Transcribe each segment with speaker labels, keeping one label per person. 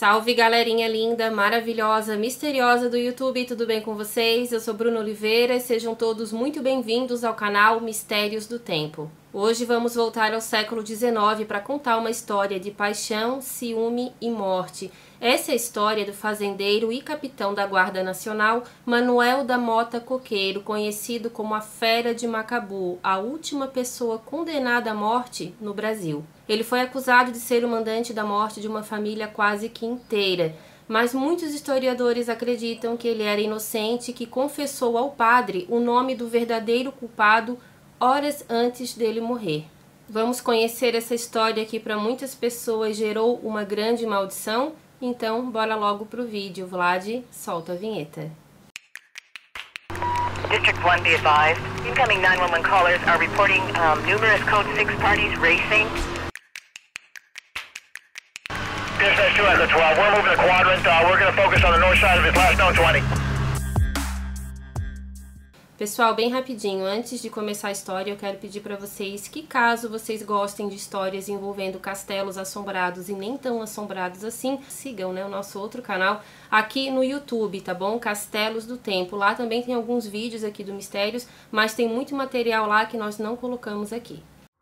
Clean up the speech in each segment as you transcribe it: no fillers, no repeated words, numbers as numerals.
Speaker 1: Salve galerinha linda, maravilhosa, misteriosa do YouTube, tudo bem com vocês? Eu sou Bruna Oliveira e sejam todos muito bem-vindos ao canal Mistérios do Tempo. Hoje vamos voltar ao século XIX para contar uma história de paixão, ciúme e morte. Essa é a história do fazendeiro e capitão da Guarda Nacional, Manuel da Mota Coqueiro, conhecido como a Fera de Macabu, a última pessoa condenada à morte no Brasil. Ele foi acusado de ser o mandante da morte de uma família quase que inteira, mas muitos historiadores acreditam que ele era inocente e que confessou ao padre o nome do verdadeiro culpado horas antes dele morrer. Vamos conhecer essa história que para muitas pessoas gerou uma grande maldição? Então, bora logo pro vídeo. Vlad, solta a vinheta.
Speaker 2: District 1, be advised. Incoming 911 callers are reporting numerous Code 6 parties racing. Dispatch 2 Echo 12, we're moving the quadrant. We're going to focus on the north side of his last known 20.
Speaker 1: Pessoal, bem rapidinho, antes de começar a história, eu quero pedir para vocês que, caso vocês gostem de histórias envolvendo castelos assombrados e nem tão assombrados assim, sigam, o nosso outro canal aqui no YouTube, tá bom? Castelos do Tempo. Lá também tem alguns vídeos aqui do Mistérios, mas tem muito material lá que nós não colocamos aqui.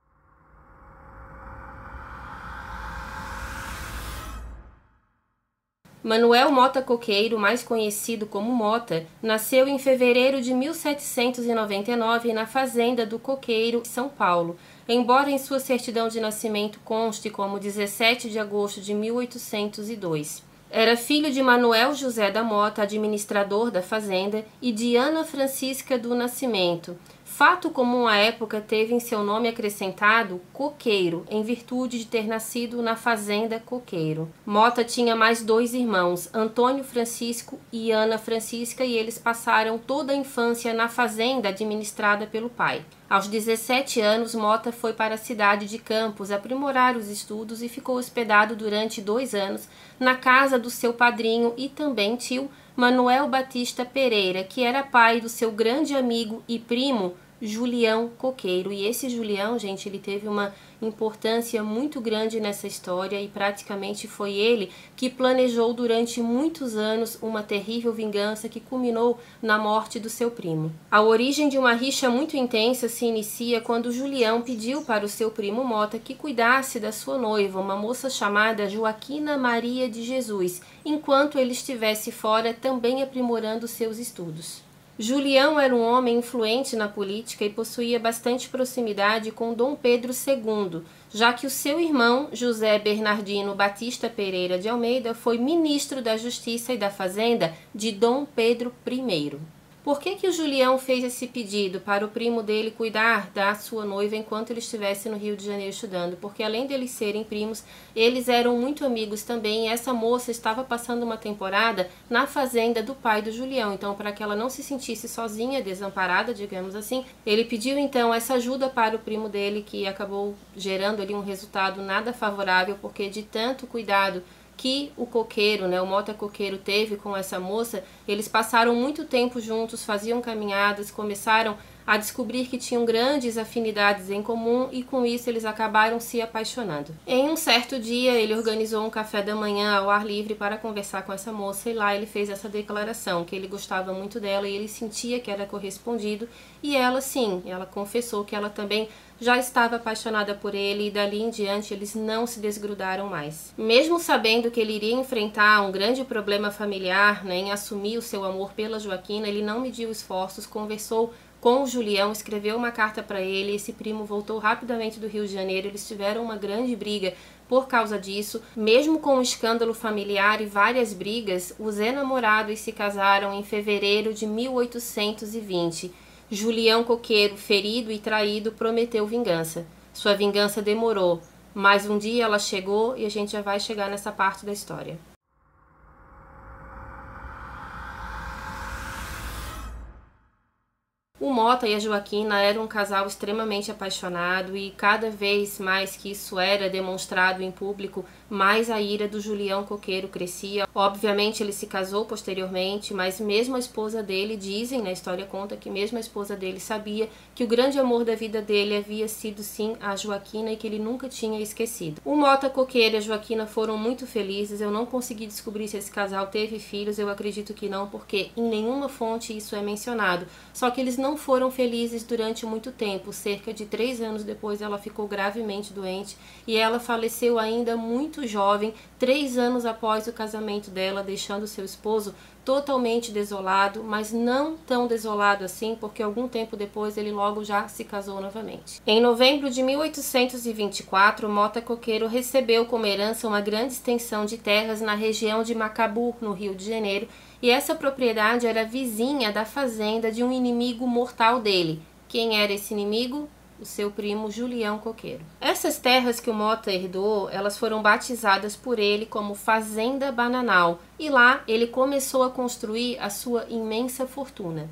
Speaker 1: Manuel Mota Coqueiro, mais conhecido como Mota, nasceu em fevereiro de 1799 na fazenda do Coqueiro, São Paulo, embora em sua certidão de nascimento conste como 17 de agosto de 1802. Era filho de Manuel José da Mota, administrador da fazenda, e de Ana Francisca do Nascimento. Fato comum à época teve em seu nome acrescentado Coqueiro, em virtude de ter nascido na fazenda Coqueiro. Mota tinha mais dois irmãos, Antônio Francisco e Ana Francisca, e eles passaram toda a infância na fazenda administrada pelo pai. Aos 17 anos, Mota foi para a cidade de Campos aprimorar os estudos e ficou hospedado durante 2 anos na casa do seu padrinho e também tio Manuel Batista Pereira, que era pai do seu grande amigo e primo Julião Coqueiro. E esse Julião, gente, ele teve uma importância muito grande nessa história e praticamente foi ele que planejou durante muitos anos uma terrível vingança que culminou na morte do seu primo. A origem de uma rixa muito intensa se inicia quando Julião pediu para o seu primo Mota que cuidasse da sua noiva, uma moça chamada Joaquina Maria de Jesus, enquanto ele estivesse fora também aprimorando seus estudos. Julião era um homem influente na política e possuía bastante proximidade com Dom Pedro II, já que o seu irmão, José Bernardino Batista Pereira de Almeida, foi ministro da Justiça e da Fazenda de Dom Pedro I. Por que o Julião fez esse pedido para o primo dele cuidar da sua noiva enquanto ele estivesse no Rio de Janeiro estudando? Porque além deles serem primos, eles eram muito amigos também, e essa moça estava passando uma temporada na fazenda do pai do Julião. Então, para que ela não se sentisse sozinha, desamparada, digamos assim, ele pediu então essa ajuda para o primo dele, que acabou gerando ali um resultado nada favorável, porque de tanto cuidado que o coqueiro, o Mota Coqueiro teve com essa moça, eles passaram muito tempo juntos, faziam caminhadas, começaram a descobrir que tinham grandes afinidades em comum e com isso eles acabaram se apaixonando. Em um certo dia ele organizou um café da manhã ao ar livre para conversar com essa moça e lá ele fez essa declaração, que ele gostava muito dela e ele sentia que era correspondido, e ela sim, ela confessou que ela também já estava apaixonada por ele e dali em diante eles não se desgrudaram mais. Mesmo sabendo que ele iria enfrentar um grande problema familiar, em assumir o seu amor pela Joaquina, ele não mediu esforços, conversou com o Julião, escreveu uma carta para ele, esse primo voltou rapidamente do Rio de Janeiro, eles tiveram uma grande briga por causa disso. Mesmo com um escândalo familiar e várias brigas, os enamorados se casaram em fevereiro de 1820. Julião Coqueiro, ferido e traído, prometeu vingança. Sua vingança demorou, mas um dia ela chegou e a gente já vai chegar nessa parte da história. O Mota e a Joaquina eram um casal extremamente apaixonado e cada vez mais que isso era demonstrado em público, mais a ira do Julião Coqueiro crescia. Obviamente ele se casou posteriormente, mas mesmo a esposa dele, dizem, na história conta que mesmo a esposa dele sabia que o grande amor da vida dele havia sido sim a Joaquina e que ele nunca tinha esquecido. O Mota Coqueiro e a Joaquina foram muito felizes. Eu não consegui descobrir se esse casal teve filhos, eu acredito que não, porque em nenhuma fonte isso é mencionado. Só que eles não foram felizes durante muito tempo. Cerca de 3 anos depois ela ficou gravemente doente e ela faleceu ainda muito jovem, 3 anos após o casamento dela, deixando seu esposo totalmente desolado, mas não tão desolado assim, porque algum tempo depois ele logo já se casou novamente. Em novembro de 1824, Mota Coqueiro recebeu como herança uma grande extensão de terras na região de Macabu, no Rio de Janeiro, e essa propriedade era vizinha da fazenda de um inimigo mortal dele. Quem era esse inimigo? O seu primo Julião Coqueiro. Essas terras que o Mota herdou, elas foram batizadas por ele como Fazenda Bananal, e lá ele começou a construir a sua imensa fortuna.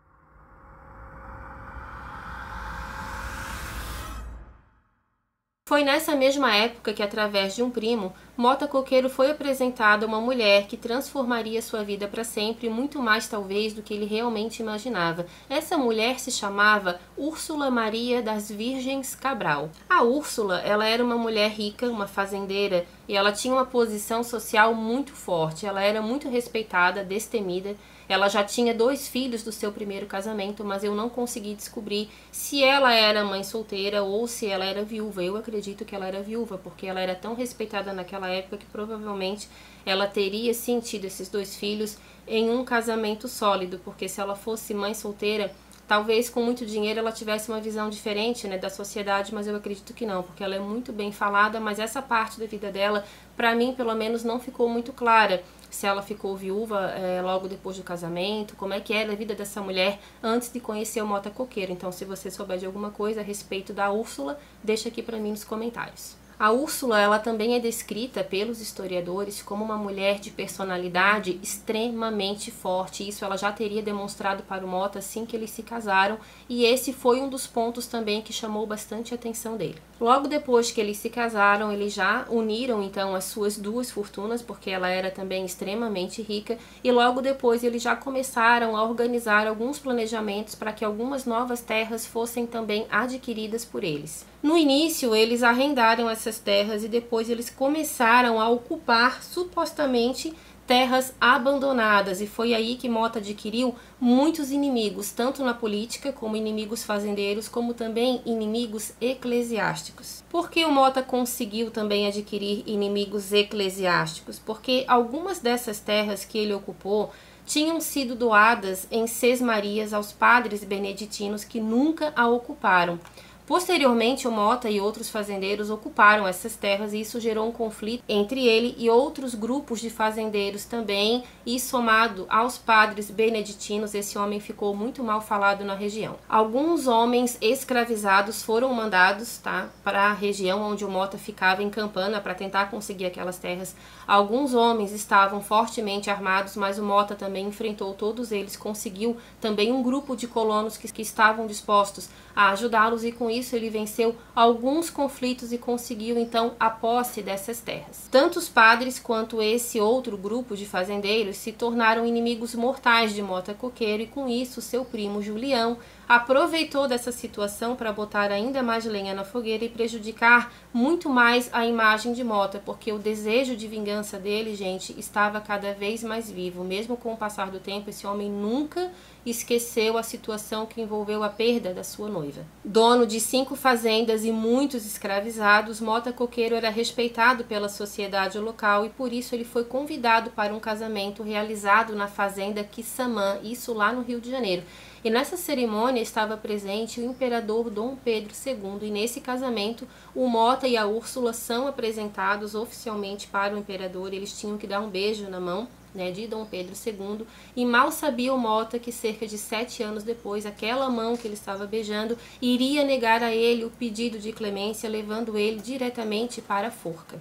Speaker 1: Foi nessa mesma época que, através de um primo, Mota Coqueiro foi apresentado a uma mulher que transformaria sua vida para sempre, muito mais talvez do que ele realmente imaginava. Essa mulher se chamava Úrsula Maria das Virgens Cabral. A Úrsula, ela era uma mulher rica, uma fazendeira, e ela tinha uma posição social muito forte. Ela era muito respeitada, destemida. Ela já tinha 2 filhos do seu primeiro casamento, mas eu não consegui descobrir se ela era mãe solteira ou se ela era viúva. Eu acredito que ela era viúva, porque ela era tão respeitada naquela época que provavelmente ela teria sim tido esses 2 filhos em um casamento sólido, porque se ela fosse mãe solteira, talvez com muito dinheiro ela tivesse uma visão diferente, né, da sociedade, mas eu acredito que não, porque ela é muito bem falada, mas essa parte da vida dela, para mim, pelo menos, não ficou muito clara. Se ela ficou viúva logo depois do casamento, como é que era a vida dessa mulher antes de conhecer o Mota Coqueiro. Então, se você souber de alguma coisa a respeito da Úrsula, deixa aqui para mim nos comentários. A Úrsula, ela também é descrita pelos historiadores como uma mulher de personalidade extremamente forte. Isso ela já teria demonstrado para o Mota assim que eles se casaram, e esse foi um dos pontos também que chamou bastante a atenção dele. Logo depois que eles se casaram, eles já uniram então as suas 2 fortunas, porque ela era também extremamente rica, e logo depois eles já começaram a organizar alguns planejamentos para que algumas novas terras fossem também adquiridas por eles. No início, eles arrendaram essas terras e depois eles começaram a ocupar, supostamente, terras abandonadas, e foi aí que Mota adquiriu muitos inimigos, tanto na política como inimigos fazendeiros, como também inimigos eclesiásticos. Por que o Mota conseguiu também adquirir inimigos eclesiásticos? Porque algumas dessas terras que ele ocupou tinham sido doadas em sesmarias aos padres beneditinos que nunca a ocuparam. Posteriormente, o Mota e outros fazendeiros ocuparam essas terras e isso gerou um conflito entre ele e outros grupos de fazendeiros também, e somado aos padres beneditinos, esse homem ficou muito mal falado na região. Alguns homens escravizados foram mandados para a região onde o Mota ficava em Campana para tentar conseguir aquelas terras. Alguns homens estavam fortemente armados, mas o Mota também enfrentou todos eles, conseguiu também um grupo de colonos que estavam dispostos a ajudá-los, e com isso ele venceu alguns conflitos e conseguiu então a posse dessas terras. Tanto os padres quanto esse outro grupo de fazendeiros se tornaram inimigos mortais de Mota Coqueiro, e com isso seu primo Julião aproveitou dessa situação para botar ainda mais lenha na fogueira e prejudicar muito mais a imagem de Mota, porque o desejo de vingança dele, gente, estava cada vez mais vivo. Mesmo com o passar do tempo, esse homem nunca esqueceu a situação que envolveu a perda da sua noiva. Dono de 5 fazendas e muitos escravizados, Mota Coqueiro era respeitado pela sociedade local e por isso ele foi convidado para um casamento realizado na fazenda Quissamã, isso lá no Rio de Janeiro. E nessa cerimônia estava presente o imperador Dom Pedro II, e nesse casamento o Mota e a Úrsula são apresentados oficialmente para o imperador. Eles tinham que dar um beijo na mão, né, de Dom Pedro II, e mal sabia o Mota que cerca de 7 anos depois, aquela mão que ele estava beijando iria negar a ele o pedido de clemência, levando ele diretamente para a forca.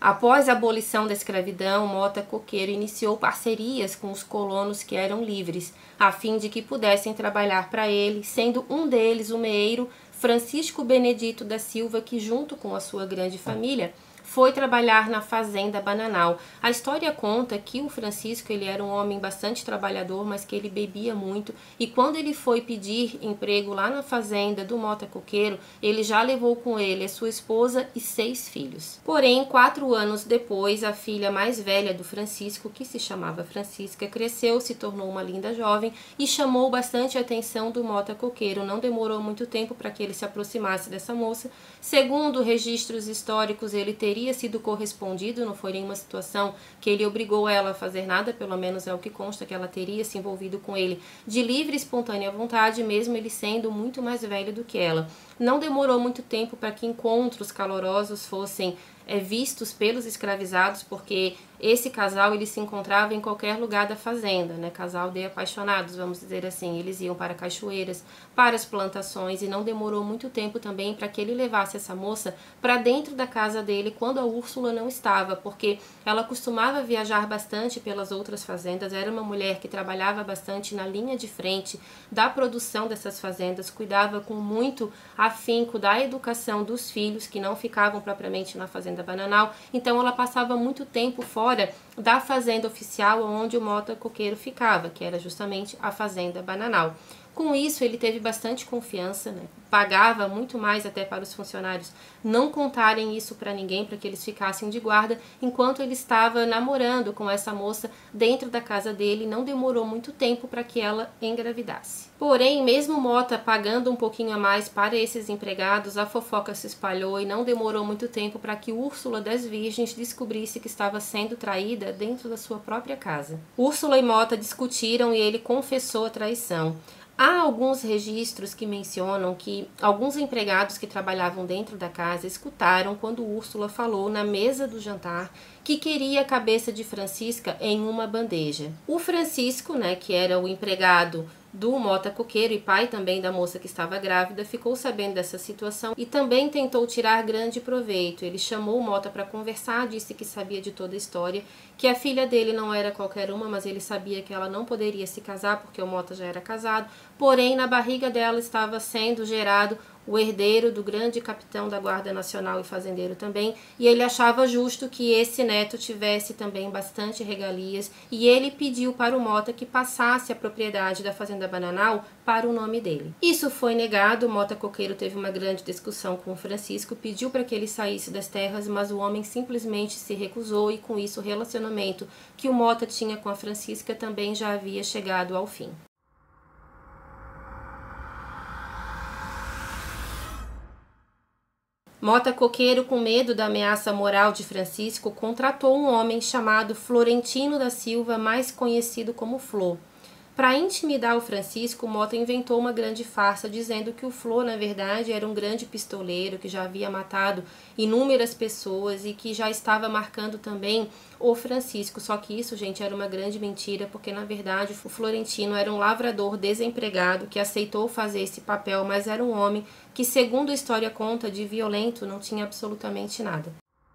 Speaker 1: Após a abolição da escravidão, Mota Coqueiro iniciou parcerias com os colonos que eram livres, a fim de que pudessem trabalhar para ele, sendo um deles o meeiro Francisco Benedito da Silva, que junto com a sua grande família foi trabalhar na fazenda Bananal. A história conta que o Francisco ele era um homem bastante trabalhador, mas que ele bebia muito, e quando ele foi pedir emprego lá na fazenda do Mota Coqueiro, ele já levou com ele a sua esposa e 6 filhos. Porém, 4 anos depois, a filha mais velha do Francisco, que se chamava Francisca, cresceu, se tornou uma linda jovem e chamou bastante a atenção do Mota Coqueiro. Não demorou muito tempo para que ele se aproximasse dessa moça. Segundo registros históricos, ele teria sido correspondido, não foi nenhuma situação que ele obrigou ela a fazer nada, pelo menos é o que consta, que ela teria se envolvido com ele de livre e espontânea vontade, mesmo ele sendo muito mais velho do que ela. Não demorou muito tempo para que encontros calorosos fossem vistos pelos escravizados, porque esse casal ele se encontrava em qualquer lugar da fazenda, né? Casal de apaixonados, vamos dizer assim. Eles iam para cachoeiras, para as plantações, e não demorou muito tempo também para que ele levasse essa moça para dentro da casa dele quando a Úrsula não estava, porque ela costumava viajar bastante pelas outras fazendas, era uma mulher que trabalhava bastante na linha de frente da produção dessas fazendas, cuidava com muito afinco da educação dos filhos que não ficavam propriamente na fazenda Bananal, então ela passava muito tempo fora da fazenda oficial onde o Mota Coqueiro ficava, que era justamente a fazenda Bananal. Com isso, ele teve bastante confiança, né? Pagava muito mais até para os funcionários não contarem isso para ninguém, para que eles ficassem de guarda, enquanto ele estava namorando com essa moça dentro da casa dele. Não demorou muito tempo para que ela engravidasse. Porém, mesmo Mota pagando um pouquinho a mais para esses empregados, a fofoca se espalhou e não demorou muito tempo para que Úrsula das Virgens descobrisse que estava sendo traída dentro da sua própria casa. Úrsula e Mota discutiram e ele confessou a traição. Há alguns registros que mencionam que alguns empregados que trabalhavam dentro da casa escutaram quando Úrsula falou na mesa do jantar que queria a cabeça de Francisca em uma bandeja. O Francisco, né, que era o empregado do Mota Coqueiro e pai também da moça que estava grávida, ficou sabendo dessa situação e também tentou tirar grande proveito. Ele chamou o Mota para conversar, disse que sabia de toda a história, que a filha dele não era qualquer uma, mas ele sabia que ela não poderia se casar porque o Mota já era casado, porém na barriga dela estava sendo gerado o herdeiro do grande capitão da Guarda Nacional e fazendeiro também, e ele achava justo que esse neto tivesse também bastante regalias, e ele pediu para o Mota que passasse a propriedade da fazenda Bananal para o nome dele. Isso foi negado. O Mota Coqueiro teve uma grande discussão com o Francisco, pediu para que ele saísse das terras, mas o homem simplesmente se recusou, e com isso o relacionamento que o Mota tinha com a Francisca também já havia chegado ao fim. Mota Coqueiro, com medo da ameaça moral de Francisco, contratou um homem chamado Florentino da Silva, mais conhecido como Flô. Para intimidar o Francisco, Mota inventou uma grande farsa, dizendo que o Flô, na verdade, era um grande pistoleiro que já havia matado inúmeras pessoas e que já estava marcando também o Francisco. Só que isso, gente, era uma grande mentira, porque na verdade o Florentino era um lavrador desempregado que aceitou fazer esse papel, mas era um homem que, segundo a história conta, de violento não tinha absolutamente nada.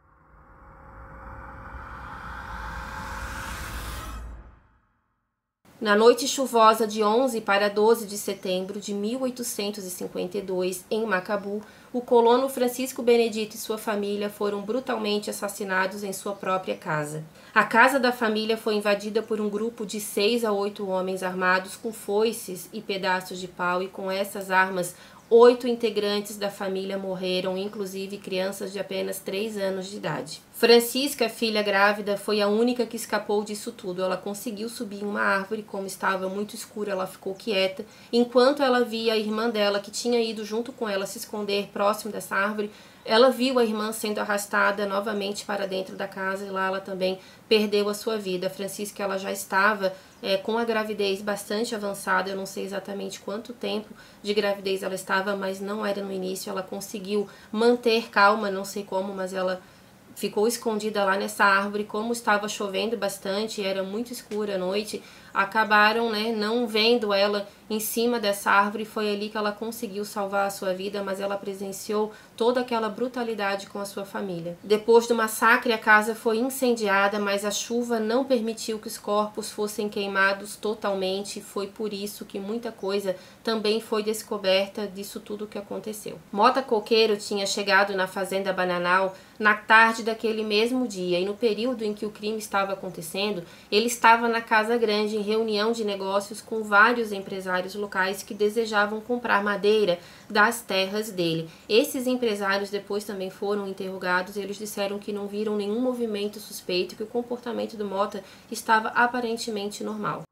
Speaker 1: Na noite chuvosa de 11 para 12 de setembro de 1852, em Macabu, o colono Francisco Benedito e sua família foram brutalmente assassinados em sua própria casa. A casa da família foi invadida por um grupo de 6 a 8 homens armados com foices e pedaços de pau, e com essas armas 8 integrantes da família morreram, inclusive crianças de apenas 3 anos de idade. Francisca, filha grávida, foi a única que escapou disso tudo. Ela conseguiu subir em uma árvore, como estava muito escuro, ela ficou quieta. Enquanto ela via a irmã dela, que tinha ido junto com ela se esconder próximo dessa árvore, ela viu a irmã sendo arrastada novamente para dentro da casa, e lá ela também perdeu a sua vida. A Francisca, ela já estava com a gravidez bastante avançada, eu não sei exatamente quanto tempo de gravidez ela estava, mas não era no início. Ela conseguiu manter calma, não sei como, mas ela ficou escondida lá nessa árvore. Como estava chovendo bastante, era muito escura a noite, acabaram, né, não vendo ela em cima dessa árvore. Foi ali que ela conseguiu salvar a sua vida, mas ela presenciou toda aquela brutalidade com a sua família. Depois do massacre, a casa foi incendiada, mas a chuva não permitiu que os corpos fossem queimados totalmente. Foi por isso que muita coisa também foi descoberta disso tudo que aconteceu. Mota Coqueiro tinha chegado na fazenda Bananal na tarde daquele mesmo dia, e no período em que o crime estava acontecendo, ele estava na Casa Grande em reunião de negócios com vários empresários locais que desejavam comprar madeira das terras dele. Esses empresários depois também foram interrogados e eles disseram que não viram nenhum movimento suspeito, que o comportamento do Mota estava aparentemente normal.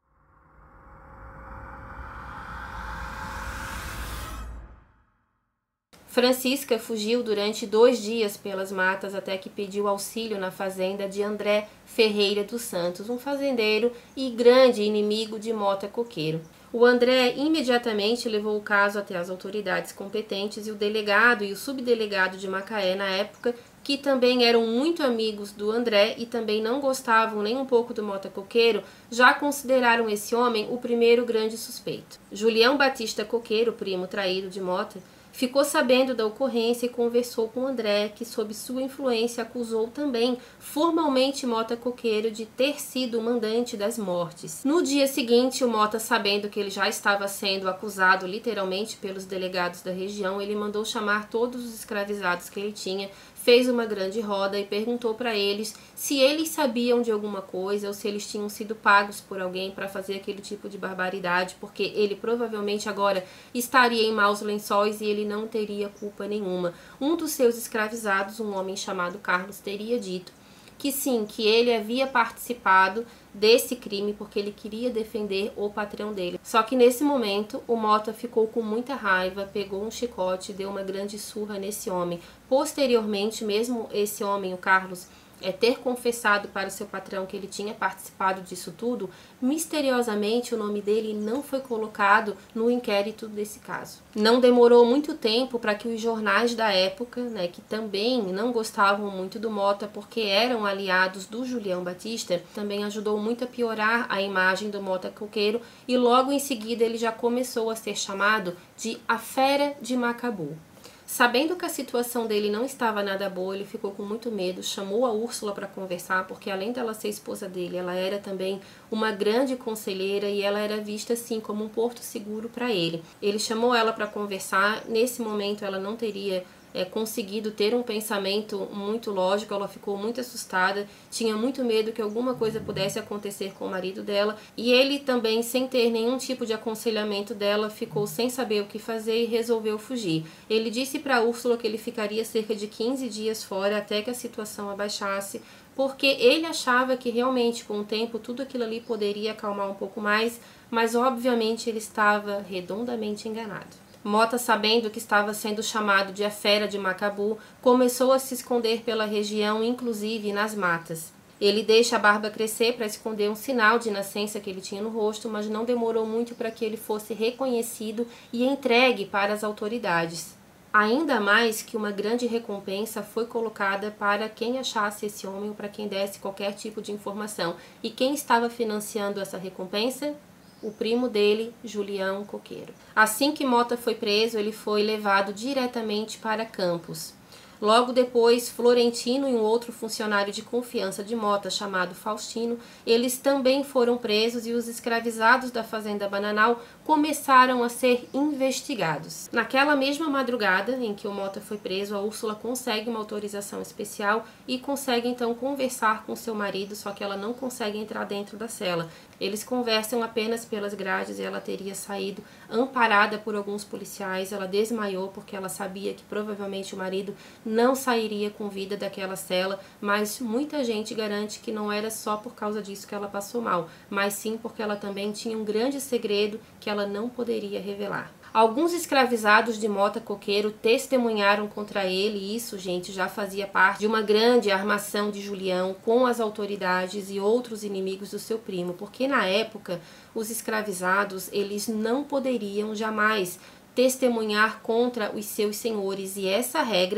Speaker 1: Francisca fugiu durante 2 dias pelas matas até que pediu auxílio na fazenda de André Ferreira dos Santos, um fazendeiro e grande inimigo de Mota Coqueiro. O André imediatamente levou o caso até as autoridades competentes e o delegado e o subdelegado de Macaé na época, que também eram muito amigos do André e também não gostavam nem um pouco do Mota Coqueiro, já consideraram esse homem o primeiro grande suspeito. Julião Batista Coqueiro, primo traído de Mota, ficou sabendo da ocorrência e conversou com André, que sob sua influência acusou também formalmente Mota Coqueiro de ter sido o mandante das mortes. No dia seguinte, o Mota, sabendo que ele já estava sendo acusado literalmente pelos delegados da região, ele mandou chamar todos os escravizados que ele tinha, fez uma grande roda e perguntou para eles se eles sabiam de alguma coisa ou se eles tinham sido pagos por alguém para fazer aquele tipo de barbaridade, porque ele provavelmente agora estaria em maus lençóis e ele não teria culpa nenhuma. Um dos seus escravizados, um homem chamado Carlos, teria dito que sim, que ele havia participado desse crime porque ele queria defender o patrão dele. Só que nesse momento o Mota ficou com muita raiva, pegou um chicote e deu uma grande surra nesse homem. Posteriormente, mesmo esse homem, o Carlos, ter confessado para o seu patrão que ele tinha participado disso tudo, misteriosamente o nome dele não foi colocado no inquérito desse caso. Não demorou muito tempo para que os jornais da época, né, que também não gostavam muito do Mota porque eram aliados do Julião Batista, também ajudou muito a piorar a imagem do Mota Coqueiro, e logo em seguida ele já começou a ser chamado de a Fera de Macabu. Sabendo que a situação dele não estava nada boa, ele ficou com muito medo, chamou a Úrsula para conversar, porque além dela ser esposa dele, ela era também uma grande conselheira e ela era vista assim como um porto seguro para ele. Ele chamou ela para conversar. Nesse momento ela não teria conseguido ter um pensamento muito lógico, ela ficou muito assustada, tinha muito medo que alguma coisa pudesse acontecer com o marido dela, e ele também, sem ter nenhum tipo de aconselhamento dela, ficou sem saber o que fazer e resolveu fugir. Ele disse para Úrsula que ele ficaria cerca de 15 dias fora até que a situação abaixasse, porque ele achava que realmente com o tempo tudo aquilo ali poderia acalmar um pouco mais, mas obviamente ele estava redondamente enganado. Mota, sabendo que estava sendo chamado de a Fera de Macabu, começou a se esconder pela região, inclusive nas matas. Ele deixa a barba crescer para esconder um sinal de nascença que ele tinha no rosto, mas não demorou muito para que ele fosse reconhecido e entregue para as autoridades. Ainda mais que uma grande recompensa foi colocada para quem achasse esse homem ou para quem desse qualquer tipo de informação. E quem estava financiando essa recompensa? O primo dele, Julião Coqueiro. Assim que Mota foi preso, ele foi levado diretamente para Campos. Logo depois, Florentino e um outro funcionário de confiança de Mota, chamado Faustino, eles também foram presos e os escravizados da fazenda Bananal começaram a ser investigados. Naquela mesma madrugada em que o Mota foi preso, a Úrsula consegue uma autorização especial e consegue então conversar com seu marido, só que ela não consegue entrar dentro da cela. Eles conversam apenas pelas grades e ela teria saído amparada por alguns policiais. Ela desmaiou porque ela sabia que provavelmente o marido não sairia com vida daquela cela, mas muita gente garante que não era só por causa disso que ela passou mal, mas sim porque ela também tinha um grande segredo que ela não poderia revelar. Alguns escravizados de Mota Coqueiro testemunharam contra ele, e isso, gente, já fazia parte de uma grande armação de Julião com as autoridades e outros inimigos do seu primo, porque na época os escravizados, eles não poderiam jamais testemunhar contra os seus senhores, e essa regra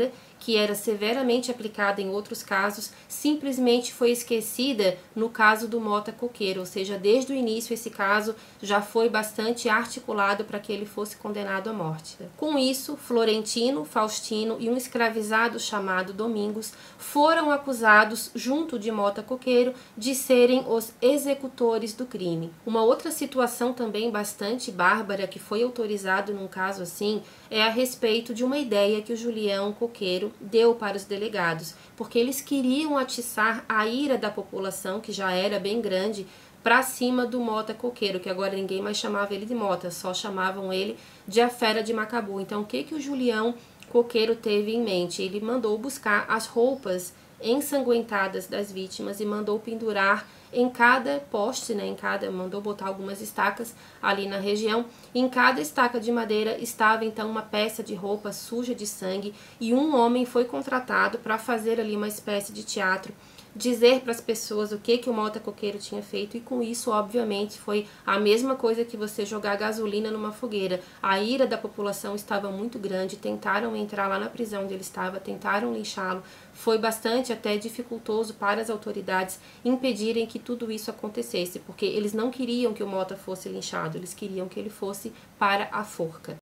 Speaker 1: que era severamente aplicada em outros casos, simplesmente foi esquecida no caso do Mota Coqueiro, ou seja, desde o início esse caso já foi bastante articulado para que ele fosse condenado à morte. Com isso, Florentino, Faustino e um escravizado chamado Domingos foram acusados, junto de Mota Coqueiro, de serem os executores do crime. Uma outra situação também bastante bárbara que foi autorizado num caso assim é a respeito de uma ideia que o Julião Coqueiro deu para os delegados, porque eles queriam atiçar a ira da população, que já era bem grande, para cima do Mota Coqueiro, que agora ninguém mais chamava ele de Mota, só chamavam ele de a Fera de Macabu. Então o que o Julião Coqueiro teve em mente? Ele mandou buscar as roupas ensanguentadas das vítimas e mandou pendurar em cada poste, mandou botar algumas estacas ali na região. Em cada estaca de madeira estava então uma peça de roupa suja de sangue e um homem foi contratado para fazer ali uma espécie de teatro, dizer para as pessoas o que o Mota Coqueiro tinha feito, e com isso, obviamente, foi a mesma coisa que você jogar gasolina numa fogueira. A ira da população estava muito grande, tentaram entrar lá na prisão onde ele estava, tentaram linchá-lo, foi bastante até dificultoso para as autoridades impedirem que tudo isso acontecesse, porque eles não queriam que o Mota fosse linchado, eles queriam que ele fosse para a forca.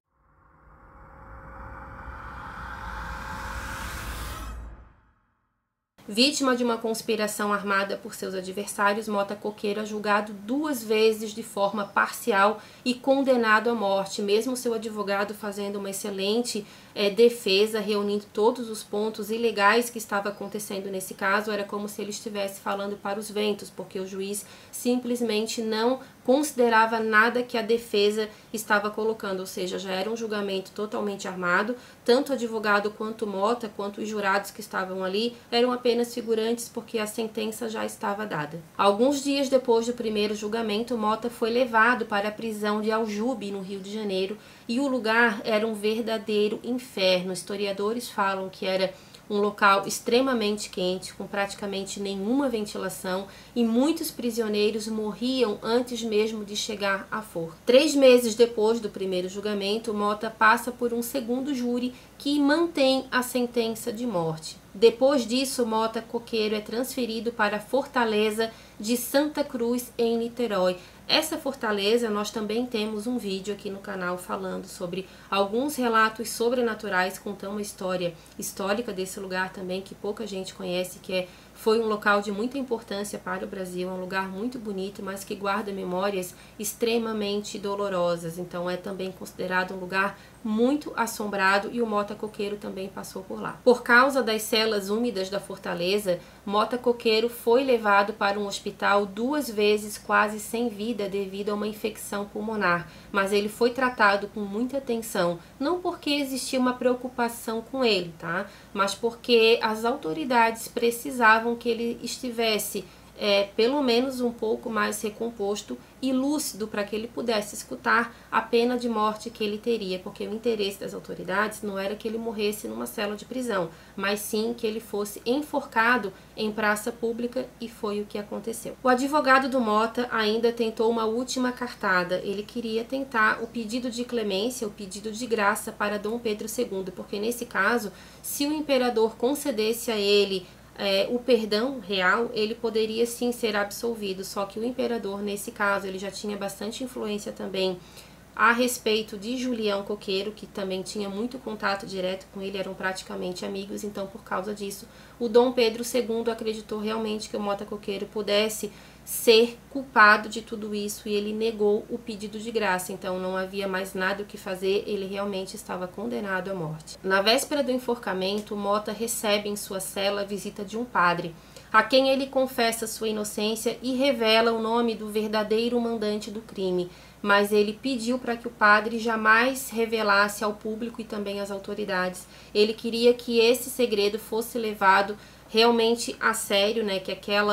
Speaker 1: Vítima de uma conspiração armada por seus adversários, Mota Coqueiro é julgado 2 vezes de forma parcial e condenado à morte, mesmo seu advogado fazendo uma excelente defesa, reunindo todos os pontos ilegais que estava acontecendo nesse caso. Era como se ele estivesse falando para os ventos, porque o juiz simplesmente não considerava nada que a defesa estava colocando, ou seja, já era um julgamento totalmente armado, tanto o advogado quanto Mota, quanto os jurados que estavam ali, eram apenas figurantes porque a sentença já estava dada. Alguns dias depois do primeiro julgamento, Mota foi levado para a prisão de Aljube, no Rio de Janeiro, e o lugar era um verdadeiro inferno. Historiadores falam que era um local extremamente quente, com praticamente nenhuma ventilação, e muitos prisioneiros morriam antes mesmo de chegar à forca. 3 meses depois do primeiro julgamento, Mota passa por um segundo júri que mantém a sentença de morte. Depois disso, Mota Coqueiro é transferido para a Fortaleza de Santa Cruz, em Niterói. Essa fortaleza, nós também temos um vídeo aqui no canal falando sobre alguns relatos sobrenaturais, contando uma história histórica desse lugar também, que pouca gente conhece, que foi um local de muita importância para o Brasil, é um lugar muito bonito, mas que guarda memórias extremamente dolorosas. Então é também considerado um lugar muito assombrado, e o Mota Coqueiro também passou por lá. Por causa das celas úmidas da fortaleza, Mota Coqueiro foi levado para um hospital 2 vezes quase sem vida devido a uma infecção pulmonar, mas ele foi tratado com muita atenção, não porque existia uma preocupação com ele, tá? Mas porque as autoridades precisavam que ele estivesse pelo menos um pouco mais recomposto e lúcido para que ele pudesse escutar a pena de morte que ele teria, porque o interesse das autoridades não era que ele morresse numa cela de prisão, mas sim que ele fosse enforcado em praça pública, e foi o que aconteceu. O advogado do Mota ainda tentou uma última cartada. Ele queria tentar o pedido de clemência, o pedido de graça para Dom Pedro II, porque nesse caso, se o imperador concedesse a ele o perdão real, ele poderia sim ser absolvido, só que o imperador, nesse caso, ele já tinha bastante influência também a respeito de Julião Coqueiro, que também tinha muito contato direto com ele, eram praticamente amigos. Então, por causa disso, o Dom Pedro II acreditou realmente que o Mota Coqueiro pudesse ser culpado de tudo isso, e ele negou o pedido de graça. Então não havia mais nada o que fazer, ele realmente estava condenado à morte. Na véspera do enforcamento, Mota recebe em sua cela a visita de um padre, a quem ele confessa sua inocência e revela o nome do verdadeiro mandante do crime, mas ele pediu para que o padre jamais revelasse ao público e também às autoridades. Ele queria que esse segredo fosse levado realmente a sério, que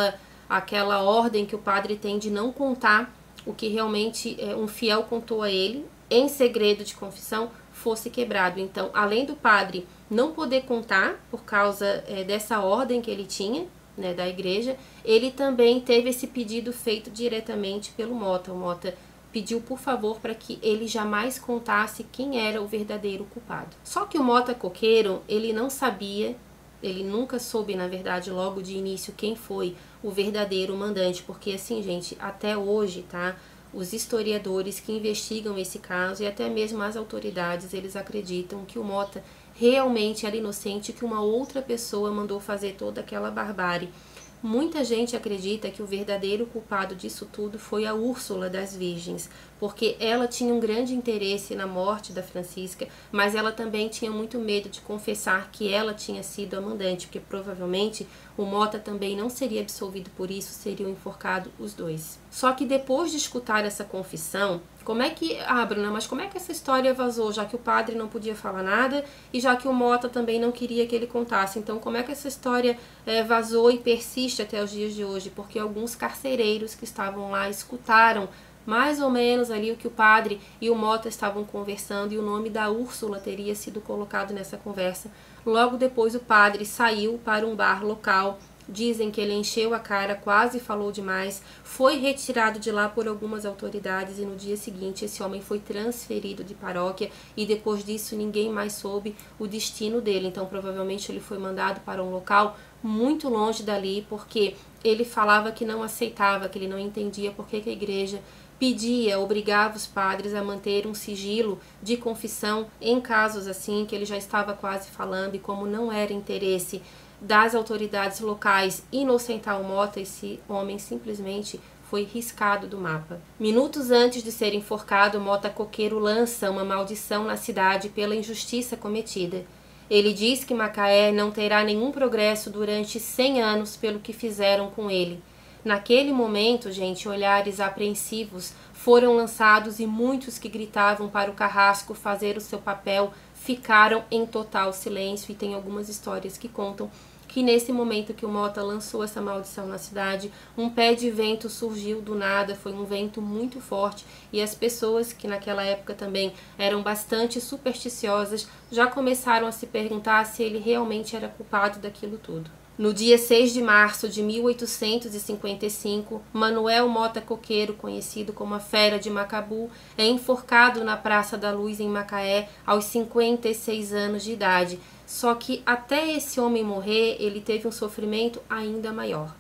Speaker 1: aquela ordem que o padre tem de não contar o que realmente um fiel contou a ele, em segredo de confissão, fosse quebrado. Então, além do padre não poder contar, por causa dessa ordem que ele tinha, da igreja, ele também teve esse pedido feito diretamente pelo Mota. O Mota pediu por favor para que ele jamais contasse quem era o verdadeiro culpado. Só que o Mota Coqueiro, ele não sabia, ele nunca soube, na verdade, logo de início, quem foi o verdadeiro mandante, porque assim, gente, até hoje, tá? Os historiadores que investigam esse caso e até mesmo as autoridades, eles acreditam que o Mota realmente era inocente, que uma outra pessoa mandou fazer toda aquela barbárie. Muita gente acredita que o verdadeiro culpado disso tudo foi a Úrsula das Virgens, porque ela tinha um grande interesse na morte da Francisca, mas ela também tinha muito medo de confessar que ela tinha sido a mandante, porque provavelmente o Mota também não seria absolvido por isso, seriam enforcados os dois. Só que depois de escutar essa confissão, Bruna, mas como é que essa história vazou, já que o padre não podia falar nada e já que o Mota também não queria que ele contasse? Então, como é que essa história vazou e persiste até os dias de hoje? Porque alguns carcereiros que estavam lá escutaram mais ou menos ali o que o padre e o Mota estavam conversando, e o nome da Úrsula teria sido colocado nessa conversa. Logo depois o padre saiu para um bar local. Dizem que ele encheu a cara, quase falou demais, foi retirado de lá por algumas autoridades e no dia seguinte esse homem foi transferido de paróquia e depois disso ninguém mais soube o destino dele. Então provavelmente ele foi mandado para um local muito longe dali, porque ele falava que não aceitava, que ele não entendia por que a igreja obrigava os padres a manter um sigilo de confissão em casos assim, que ele já estava quase falando, e como não era interesse das autoridades locais inocentar o Mota, esse homem simplesmente foi riscado do mapa. Minutos antes de ser enforcado, Mota Coqueiro lança uma maldição na cidade pela injustiça cometida. Ele diz que Macaé não terá nenhum progresso durante 100 anos pelo que fizeram com ele. Naquele momento, gente, olhares apreensivos foram lançados e muitos que gritavam para o carrasco fazer o seu papel ficaram em total silêncio, e tem algumas histórias que contam que nesse momento que o Mota lançou essa maldição na cidade, um pé de vento surgiu do nada, foi um vento muito forte, e as pessoas que naquela época também eram bastante supersticiosas já começaram a se perguntar se ele realmente era culpado daquilo tudo. No dia 6 de março de 1855, Manuel Mota Coqueiro, conhecido como a Fera de Macabu, é enforcado na Praça da Luz, em Macaé, aos 56 anos de idade. Só que até esse homem morrer, ele teve um sofrimento ainda maior.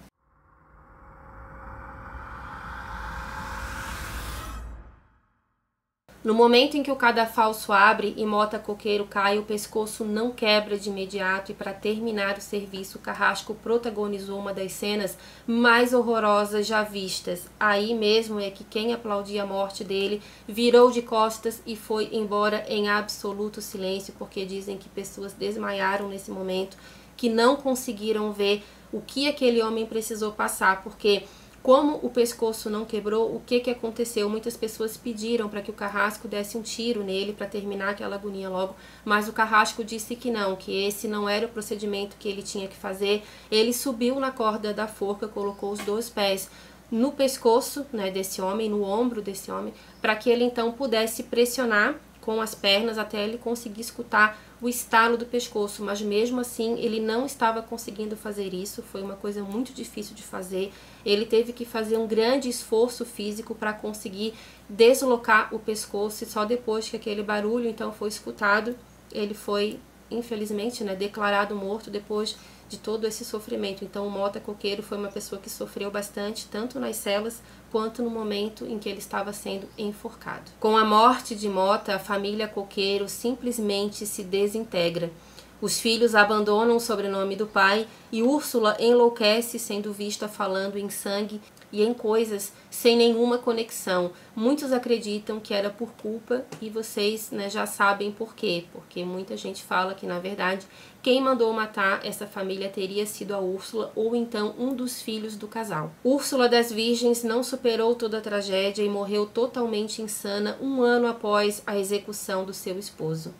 Speaker 1: No momento em que o cadafalso abre e Mota Coqueiro cai, o pescoço não quebra de imediato, e para terminar o serviço, o Carrasco protagonizou uma das cenas mais horrorosas já vistas. Aí mesmo é que quem aplaudia a morte dele virou de costas e foi embora em absoluto silêncio, porque dizem que pessoas desmaiaram nesse momento, que não conseguiram ver o que aquele homem precisou passar, porque como o pescoço não quebrou, o que aconteceu? Muitas pessoas pediram para que o Carrasco desse um tiro nele para terminar aquela agonia logo, mas o Carrasco disse que não, que esse não era o procedimento que ele tinha que fazer. Ele subiu na corda da forca, colocou os 2 pés no pescoço, né, desse homem, no ombro desse homem, para que ele então pudesse pressionar com as pernas até ele conseguir escutar o estalo do pescoço, mas mesmo assim ele não estava conseguindo fazer isso, foi uma coisa muito difícil de fazer. Ele teve que fazer um grande esforço físico para conseguir deslocar o pescoço, e só depois que aquele barulho então foi escutado, ele foi, infelizmente, né, declarado morto depois de todo esse sofrimento. Então o Mota Coqueiro foi uma pessoa que sofreu bastante, tanto nas celas quanto no momento em que ele estava sendo enforcado. Com a morte de Mota, a família Coqueiro simplesmente se desintegra. Os filhos abandonam o sobrenome do pai e Úrsula enlouquece sendo vista falando em sangue e em coisas sem nenhuma conexão. Muitos acreditam que era por culpa, e vocês, né, já sabem por quê. Porque muita gente fala que, na verdade, quem mandou matar essa família teria sido a Úrsula ou então um dos filhos do casal. Úrsula das Virgens não superou toda a tragédia e morreu totalmente insana 1 ano após a execução do seu esposo.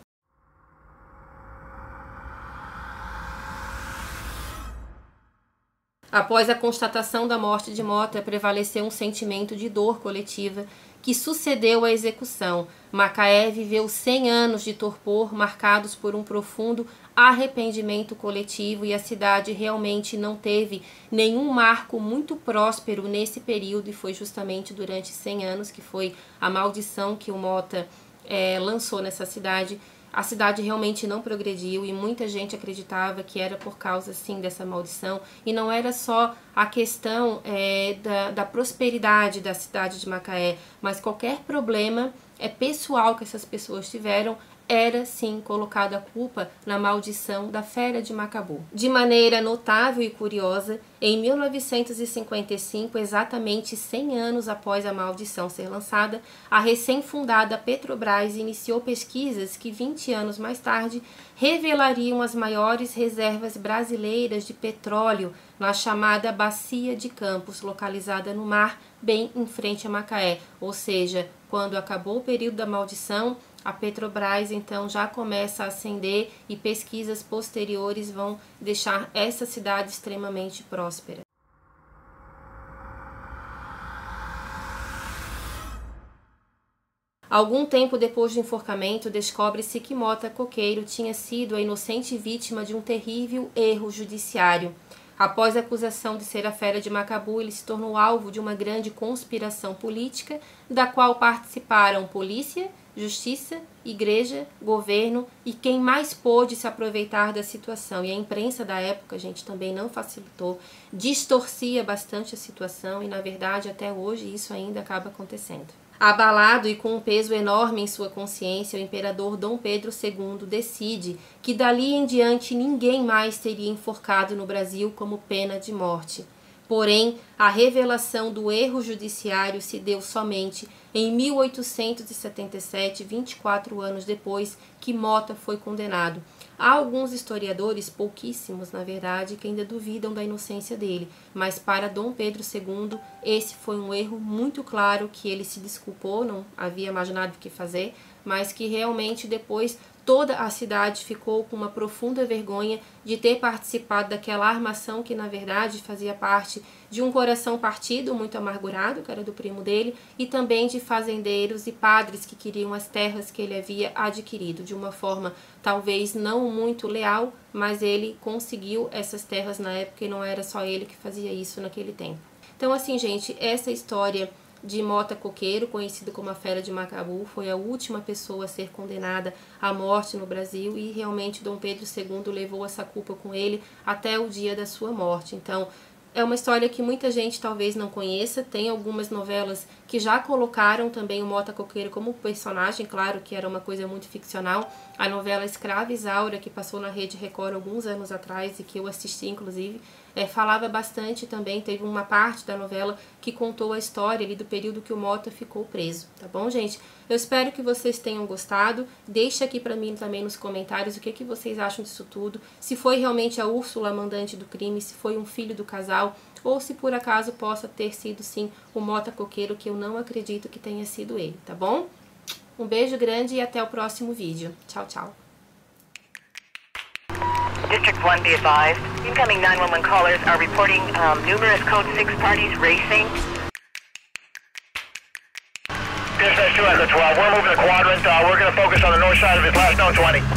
Speaker 1: Após a constatação da morte de Mota, prevaleceu um sentimento de dor coletiva que sucedeu à execução. Macaé viveu 100 anos de torpor marcados por um profundo arrependimento coletivo e a cidade realmente não teve nenhum marco muito próspero nesse período e foi justamente durante 100 anos que foi a maldição que o Mota lançou nessa cidade. A cidade realmente não progrediu e muita gente acreditava que era por causa, sim, dessa maldição. E não era só a questão da prosperidade da cidade de Macaé, mas qualquer problema pessoal que essas pessoas tiveram era, sim, colocada a culpa na maldição da Fera de Macabu. De maneira notável e curiosa, em 1955, exatamente 100 anos após a maldição ser lançada, a recém-fundada Petrobras iniciou pesquisas que 20 anos mais tarde revelariam as maiores reservas brasileiras de petróleo na chamada Bacia de Campos, localizada no mar, bem em frente a Macaé. Ou seja, quando acabou o período da maldição, a Petrobras então já começa a ascender e pesquisas posteriores vão deixar essa cidade extremamente próspera. Algum tempo depois do enforcamento, descobre-se que Mota Coqueiro tinha sido a inocente vítima de um terrível erro judiciário. Após a acusação de ser a Fera de Macabu, ele se tornou alvo de uma grande conspiração política, da qual participaram polícia, justiça, igreja, governo e quem mais pôde se aproveitar da situação. E a imprensa da época, gente, também não facilitou, distorcia bastante a situação e, na verdade, até hoje isso ainda acaba acontecendo. Abalado e com um peso enorme em sua consciência, o imperador Dom Pedro II decide que dali em diante ninguém mais seria enforcado no Brasil como pena de morte. Porém, a revelação do erro judiciário se deu somente em 1877, 24 anos depois que Mota foi condenado. Há alguns historiadores, pouquíssimos na verdade, que ainda duvidam da inocência dele, mas para Dom Pedro II esse foi um erro muito claro, que ele se desculpou, não havia mais nada o que fazer, mas que realmente depois toda a cidade ficou com uma profunda vergonha de ter participado daquela armação que na verdade fazia parte de um coração partido muito amargurado, que era do primo dele, e também de fazendeiros e padres que queriam as terras que ele havia adquirido de uma forma talvez não muito leal, mas ele conseguiu essas terras na época e não era só ele que fazia isso naquele tempo. Então assim, gente, essa história de Mota Coqueiro, conhecido como a Fera de Macabu, foi a última pessoa a ser condenada à morte no Brasil e realmente Dom Pedro II levou essa culpa com ele até o dia da sua morte. Então, é uma história que muita gente talvez não conheça, tem algumas novelas que já colocaram também o Mota Coqueiro como personagem, claro que era uma coisa muito ficcional. A novela Escrava Isaura, que passou na Rede Record alguns anos atrás e que eu assisti inclusive, falava bastante também, teve uma parte da novela que contou a história ali do período que o Mota ficou preso, tá bom, gente? Eu espero que vocês tenham gostado, deixa aqui pra mim também nos comentários o que vocês acham disso tudo, se foi realmente a Úrsula a mandante do crime, se foi um filho do casal, ou se por acaso possa ter sido sim o Mota Coqueiro, que eu não acredito que tenha sido ele, tá bom? Um beijo grande e até o próximo vídeo. Tchau, tchau.
Speaker 2: District 1, be advised. Incoming 911 callers are reporting numerous Code 6 parties racing. Dispatch 2 Echo 12, we're moving the quadrant. We're going to focus on the north side of his last known 20.